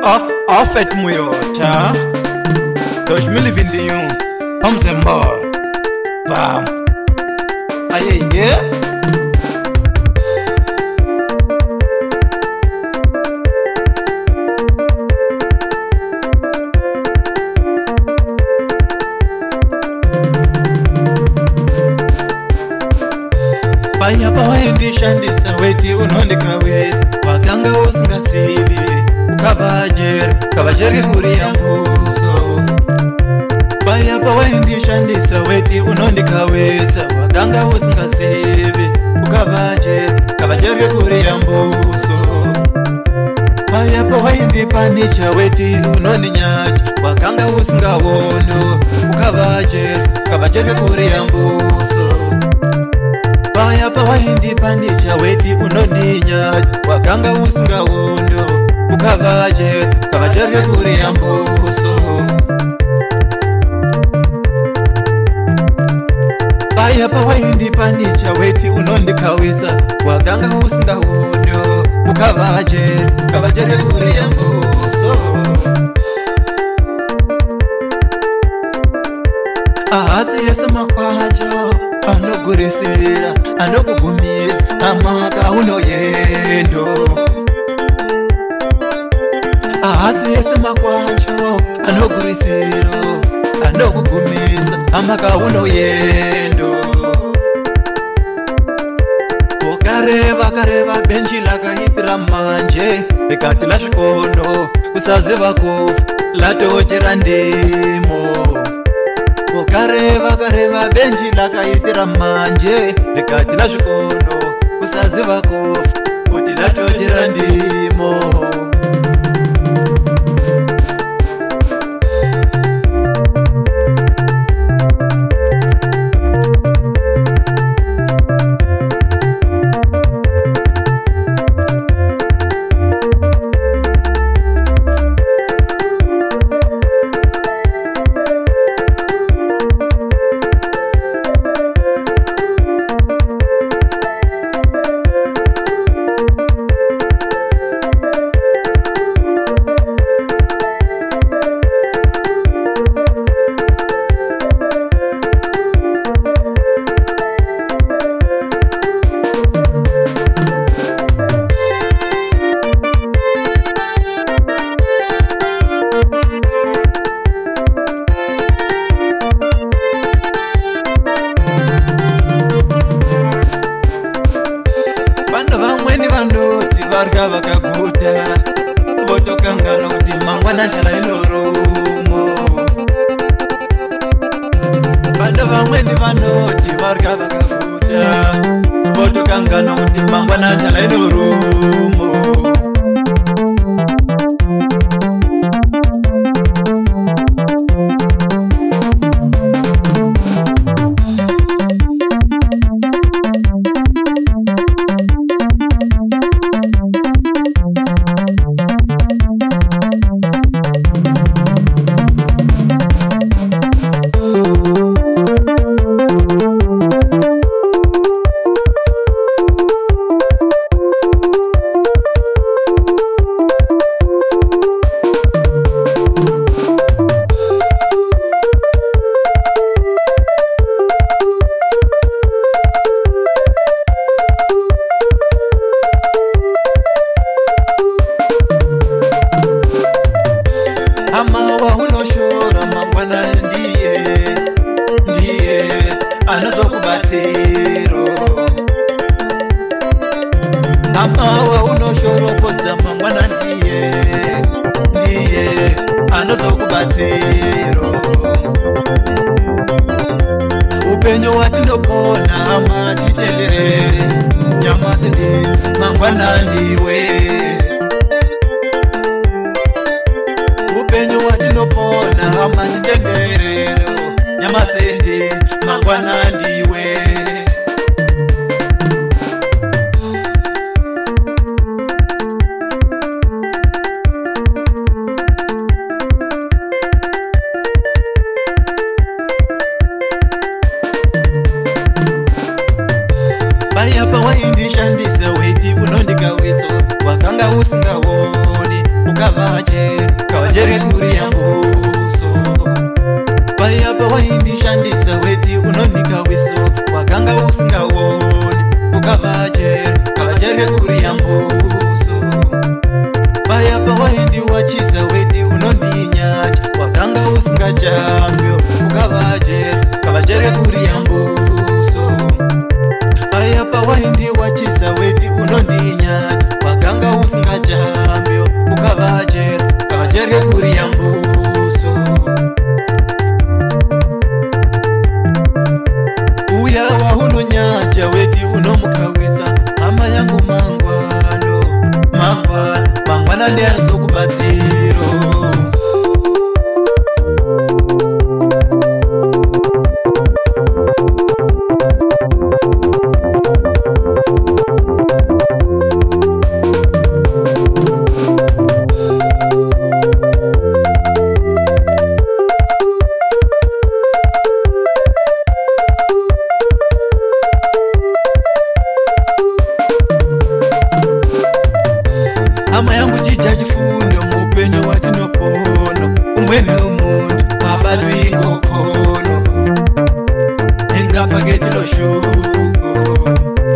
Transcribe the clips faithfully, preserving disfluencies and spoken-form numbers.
Afet Muyocha dois mil e vinte e um. Vamos embora. Vamos. Aí, yeah. Panya pawendi shandisa weti unondikawisa wakanga usingasibi ukabajeri kabajeri kuri ya mbuso. Panya pawendi shandisa weti unondikawisa wakanga usingasibi ukabajeri kabajeri kuri ya mbuso. Panya pawendi panisha weti unondinyacha wakanga usingawono ukabajeri kabajeri kuri ya mbuso. Paya pawaindi panisha weti unondinya wakanga usingawondo ukavaje kavajerye kuri ya mbuso. Paya pawaindi panisha weti unondikawisa wakanga usingawondo ukavaje kavajerye kuri ya mbuso. Ahasi yesa makwajo anogurisira anokugumiza amaka unoyendo. Ahasi yese makwacho anogurisira anokugumiza amaka unoyendo. Ukareva kareva benchi lakahitira manje rekati la swikono kusaziva kufa latochera ndimo. Ukareva kareva benchi lakaitira manje likati la swikono kusaziva kufa kuti latochera ndimo. Varga vakaguta votokangana kuti mangwana njala inorumo. Vanhu vamweni vanoti varga vakaguta votokangana kuti mangwana njala inorumo. Amawa unoshora mangwana ndiye ndiye anozokubatsiro. Amawa unoshora podza mangwana ndiye ndiye anozokubatsiro. Upenyo watinopona hama chitenderere nyamasi ndi mangwana ndiwe. Upenyo watinopona hama chitenderero nyamasende mangwana ndiwe. Paya pawaindi shandisa weti unondikawiso wakanga usingawoni ukavaje kavajere kuri yambuso payapa waindishandisa weti unonika wiso wakanga usingawoni ukavaje kavajere kuri yambuso payapa waindi wachisa weti unondinyacha wakanga usingajambyo ukavaje kavajere kuri yambuso payapa waindi wachisa weti unondinyacha wakanga usingajambyo ukavaje kavajere kuri yambuso uya wahunonyacha weti unomukawisa ama yangu mangwano mangwana mangwana ndiazokubatsiro ama yangu chicha chifundo mupenyo watinopono umweni umuntu abadwi ngokono engapaketi loshuko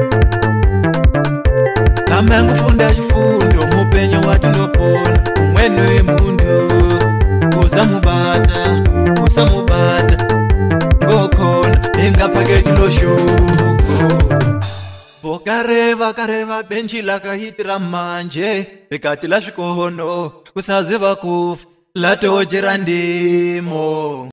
ama yangu funda chifundo mupenyo watinopono umweni umuntu usamubata usamubata ngokono engapaketi loshuko Bokareva kareva benchi lakahitira manje Bekati la shikono kusaziva kufu latojera ndimo